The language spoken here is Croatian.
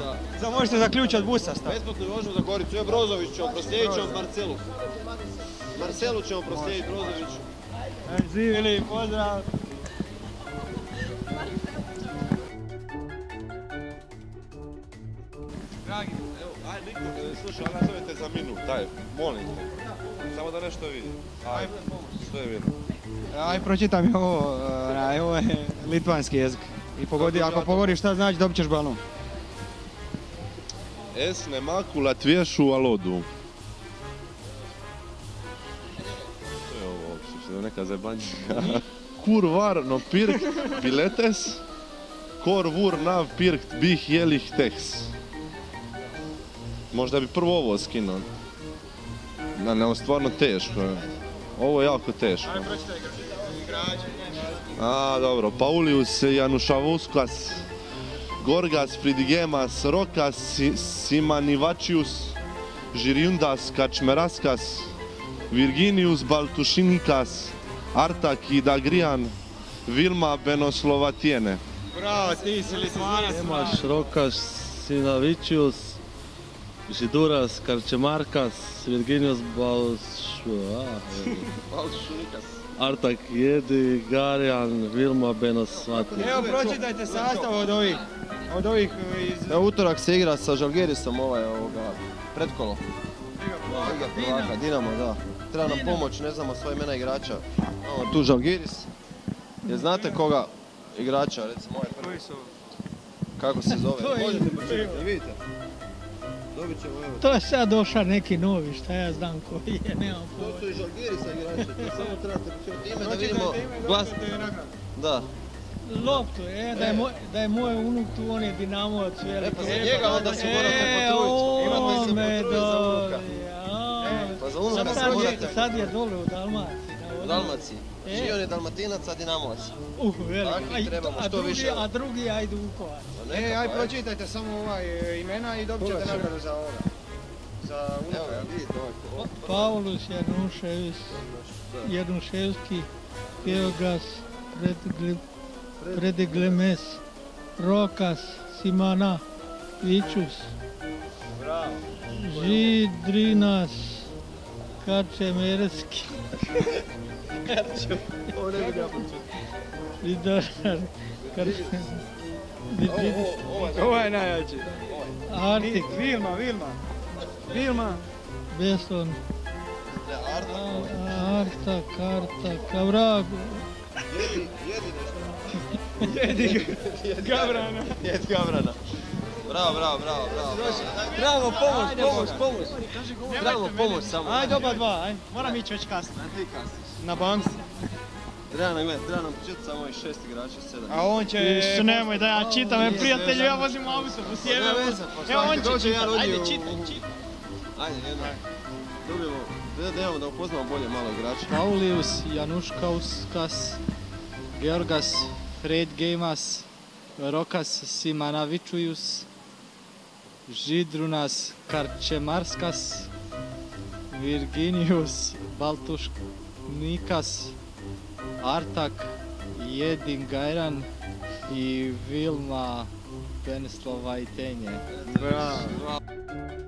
Sad možete za ključ od busa staviti. Besplatno je vožnju za Goricu. Je Brozović ćemo proslijedit ćemo Marcelu. Marcelu ćemo proslijediti Brozoviću. Živjeli, pozdrav! Dragi, evo, aj Niko, slušaj, nazovete za minut, daj, molim te. Samo da nešto vidi. Aj, što je vidio? Aj, pročitam ovo, ovo je litvanski jezik. I ako pogodiš šta znači, dobit ćeš balon. Es nemaku latviešu valodu. Što je ovo uopće, što je neka zebanjika? Kur var no pirkt biletes, kor vur nav pirkt bih jelih teks. Možda bi prvo ovo skinuo. Ne, stvarno teško je. Ovo je jako teško. Ajde, pročitaj igrače. A, dobro. Paulius Janušavuskas, Gorgas Fridigemas, Rokas Simanivačius, Žirjundas Kačmeraskas, Virginius Baltušinikas, Artak Idagrijan, Vilma Benoslovatijene. Bravo, ti si Litvanac. Imaš Rokas Sinavičius, Židuras Karčemarkas, Virginius Baltušinikas. Artak Jedi, Garjan, Vilma Benosvati. Evo, pročitajte sastav od ovih iz... Evo, utorak se igra sa Žalgirisom pretkolo. Liga prvaka, Dinamo, da. Treba nam pomoć, ne znamo sva imena igrača. Imamo tu Žalgiris. Jer znate koga igrača, recimo ovaj prvi? Kako se zove? Možete pročitati, vidite. Dobit ćemo evo. To je sad došao neki novi, šta ja znam koji je, nemam pojma. To su i Žalgirisa igrači, to samo trebate pročitati ime da vidimo glas. Da. Loptu, da je moj unuk tu, on je Dinamovac veliki. Pa za njega onda se morate potruditi. Imate se potruditi za unuka. Pa za unuka se morate. Sad je dole u Dalmaciji. U Dalmaciji. Znači on je Dalmatinac, a Dinamovac. Veliki. Trebamo što više. A drugi ajde u Vukovar. Aj, pročitajte samo imena i dobit ćete nagradu za ovoga. Za unuka. Evo, vidite ovako. Paulus Januševski, Georgas Predeglemes, Rokas Simana Vičus, Židrinas Karčemerski, Ovo je najjači. Artik, Vilma. Beson, Artak, Kavrag, Jedi Gavrana. Jed Gavrana. Bravo. Bravo, pomoć. Trebamo pomoć samo. Ajde, oba dva, ajde. Moram ići već kasno. Ti kasniš. Na banci. Treba nam početi samo ovih 6 igrača, 7. A on će... Nemoj da ja čitam, prijatelju, ja vozim autobus, jebe. Evo on će čitat, ajde čitaj. Ajde, jedno. Dobijemo, da imamo da upoznamo bolje malo igrača. Paulius Januškauskas, Georgas Freidgeimas, Rokas Simanavičius, Židrunas Karčemarskas, Virginius Baltušnikas, Artak Jedingajran i Vilma Beneslovajtenje. Bravo.